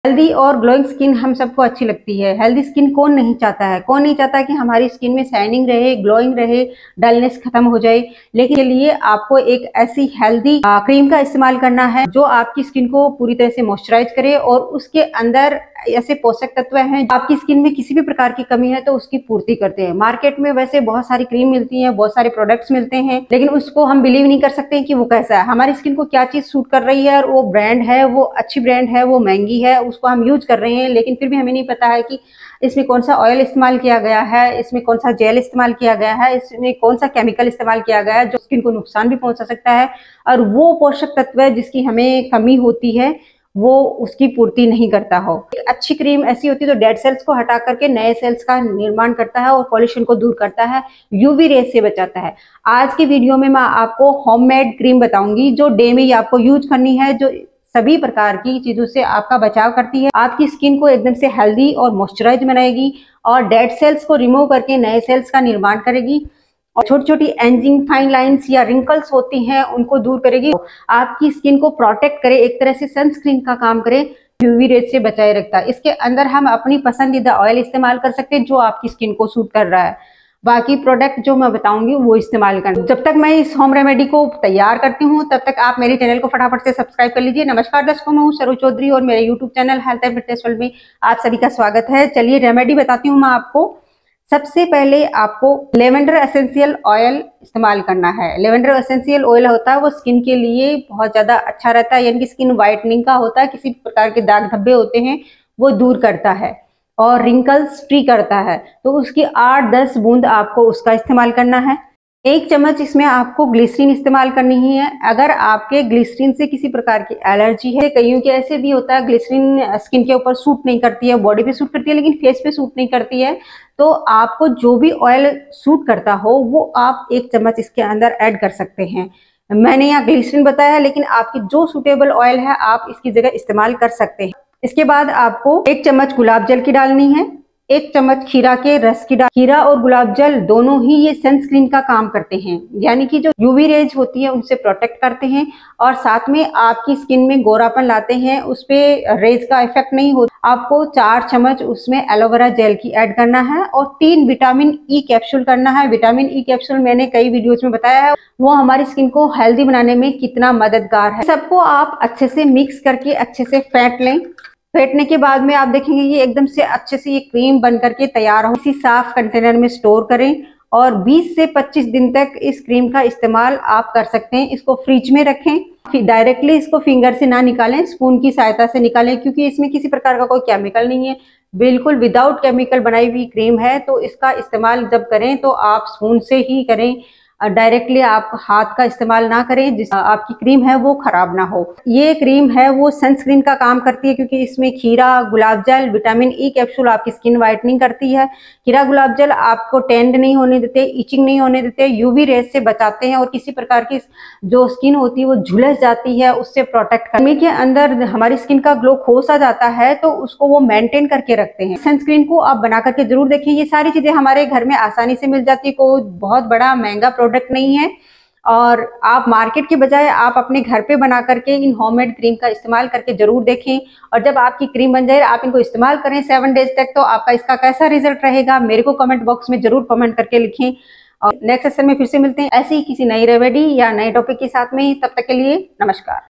Healthy और glowing skin हम सबको अच्छी लगती है। हेल्दी स्किन कौन नहीं चाहता है, कौन नहीं चाहता कि हमारी स्किन में शाइनिंग रहे, ग्लोइंग रहे, डलनेस खत्म हो जाए। लेकिन के लिए आपको एक ऐसी हेल्दी क्रीम का इस्तेमाल करना है जो आपकी स्किन को पूरी तरह से मॉइस्चराइज करे और उसके अंदर ऐसे पोषक तत्व हैं आपकी स्किन में किसी भी प्रकार की कमी है तो उसकी पूर्ति करते हैं। मार्केट में वैसे बहुत सारी क्रीम मिलती है, बहुत सारे प्रोडक्ट्स मिलते हैं, लेकिन उसको हम बिलीव नहीं कर सकते कि वो कैसा है, हमारी स्किन को क्या चीज सूट कर रही है। और वो ब्रांड है, वो अच्छी ब्रांड है, वो महंगी है, उसको हम यूज कर रहे हैं, लेकिन फिर भी हमें नहीं पता है कि इसमें कौन सा ऑयल इस्तेमाल किया गया है, इसमें कौन सा जेल इस्तेमाल किया गया है, इसमें कौन सा केमिकल इस्तेमाल किया गया है जो स्किन को नुकसान भी पहुंचा सकता है। और वो पोषक तत्व जिसकी हमें कमी होती है वो उसकी पूर्ति नहीं करता हो। एक अच्छी क्रीम ऐसी होती है जो डेड सेल्स को हटा करके नए सेल्स का निर्माण करता है और पॉल्यूशन को दूर करता है, यूवी रेज से बचाता है। आज की वीडियो में मैं आपको होममेड क्रीम बताऊंगी जो डे में ही आपको यूज करनी है, जो सभी प्रकार की चीजों से आपका बचाव करती है, आपकी स्किन को एकदम से हेल्दी और मॉइस्चराइज बनाएगी और डेड सेल्स को रिमूव करके नए सेल्स का निर्माण करेगी और छोटी छोटी एजिंग, फाइन लाइंस या रिंकल्स होती हैं उनको दूर करेगी, आपकी स्किन को प्रोटेक्ट करे, एक तरह से सनस्क्रीन का काम करे, यूवी रेज से बचाए रखता है। इसके अंदर हम अपनी पसंदीदा ऑयल इस्तेमाल कर सकते हैं जो आपकी स्किन को सूट कर रहा है। बाकी प्रोडक्ट जो मैं बताऊंगी वो इस्तेमाल करना। जब तक मैं इस होम रेमेडी को तैयार करती हूँ तब तक आप मेरे चैनल को फटाफट से सब्सक्राइब कर लीजिए। नमस्कार दोस्तों, मैं हूँ सरू चौधरी और मेरे YouTube channel health and fitness world में आप सभी का स्वागत है। चलिए रेमेडी बताती हूँ मैं आपको। सबसे पहले आपको लेवेंडर एसेंशियल ऑयल इस्तेमाल करना है। लेवेंडर एसेंशियल ऑयल होता है वो स्किन के लिए बहुत ज्यादा अच्छा रहता है, यानी कि स्किन वाइटनिंग का होता है, किसी प्रकार के दाग धब्बे होते हैं वो दूर करता है और रिंकल्स फ्री करता है। तो उसकी 8-10 बूंद आपको उसका इस्तेमाल करना है। 1 चम्मच इसमें आपको ग्लिसरीन इस्तेमाल करनी ही है। अगर आपके ग्लिसरीन से किसी प्रकार की एलर्जी है, कईयों के ऐसे भी होता है ग्लिसरीन स्किन के ऊपर सूट नहीं करती है, बॉडी पे सूट करती है लेकिन फेस पे सूट नहीं करती है, तो आपको जो भी ऑयल सूट करता हो वो आप 1 चम्मच इसके अंदर ऐड कर सकते हैं। मैंने यहाँ ग्लिसरीन बताया है लेकिन आपकी जो सूटेबल ऑयल है आप इसकी जगह इस्तेमाल कर सकते हैं। इसके बाद आपको 1 चम्मच गुलाब जल की डालनी है, 1 चम्मच खीरा के रस की डाल। खीरा और गुलाब जल दोनों ही ये सनस्क्रीन का काम करते हैं, यानी कि जो यूवी रेज होती है उनसे प्रोटेक्ट करते हैं और साथ में आपकी स्किन में गोरापन लाते हैं, उस पे रेज का इफेक्ट नहीं होता। आपको 4 चम्मच उसमें एलोवेरा जेल की ऐड करना है और 3 विटामिन ई कैप्सूल करना है। विटामिन ई कैप्सूल मैंने कई वीडियोज में बताया है वो हमारी स्किन को हेल्दी बनाने में कितना मददगार है। सबको आप अच्छे से मिक्स करके अच्छे से फेंट लें। फेंटने के बाद में आप देखेंगे ये एकदम से अच्छे से ये क्रीम बन करके तैयार हो। किसी साफ कंटेनर में स्टोर करें और 20 से 25 दिन तक इस क्रीम का इस्तेमाल आप कर सकते हैं। इसको फ्रिज में रखें, फिर डायरेक्टली इसको फिंगर से ना निकालें, स्पून की सहायता से निकालें, क्योंकि इसमें किसी प्रकार का कोई केमिकल नहीं है, बिल्कुल विदाउट केमिकल बनाई हुई क्रीम है। तो इसका इस्तेमाल जब करें तो आप स्पून से ही करें, डायरेक्टली आप हाथ का इस्तेमाल ना करें जिससे आपकी क्रीम है वो खराब ना हो। ये क्रीम है वो सनस्क्रीन का काम करती है क्योंकि इसमें खीरा, गुलाब जल, विटामिन ई कैप्सूल आपकी स्किन वाइटनिंग करती है। खीरा गुलाब जल आपको टेंड नहीं होने देते, इचिंग नहीं होने देते, यूवी रेज से बचाते हैं और किसी प्रकार की जो स्किन होती है वो झुलस जाती है उससे प्रोटेक्ट करने के अंदर हमारी स्किन का ग्लो खो सा जाता है तो उसको वो मेंटेन करके रखते हैं। सनस्क्रीन को आप बना करके जरूर देखें। ये सारी चीजें हमारे घर में आसानी से मिल जाती है, कोई बहुत बड़ा महंगा प्रोडक्ट नहीं है और आप मार्केट के बजाय आप अपने घर पे बना करके इन होममेड क्रीम का इस्तेमाल करके जरूर देखें। और जब आपकी क्रीम बन जाए आप इनको इस्तेमाल करें 7 डेज तक, तो आपका इसका कैसा रिजल्ट रहेगा मेरे को कमेंट बॉक्स में जरूर कमेंट करके लिखें। और नेक्स्ट सेशन में फिर से मिलते हैं ऐसे ही किसी नई रेमेडी या नए टॉपिक के साथ में। तब तक के लिए नमस्कार।